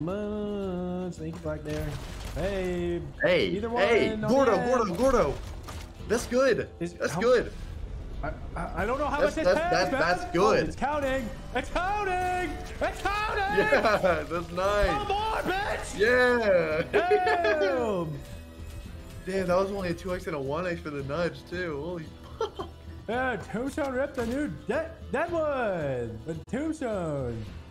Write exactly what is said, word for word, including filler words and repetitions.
on, sneaky back there. Hey, hey, either one. Hey, Gordo, Gordo, Gordo. That's good. Is, that's how, good. I, I, I don't know how that's, much it that's, takes, that's, man. that's good. Oh, it's counting. It's counting. It's counting. Yeah, that's nice. Come on, bitch. Yeah. Damn. Damn, that was only a two X and a one X for the nudge, too. Holy fuck. Yeah, Tombstone ripped the new dead, dead one. The Tombstone.